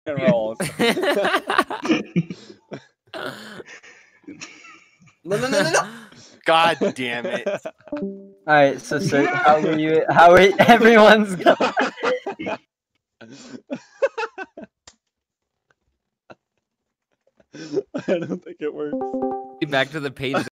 rolls. No. God damn it. Alright, so how were you? How are everyone's going? I don't think it works. Back to the page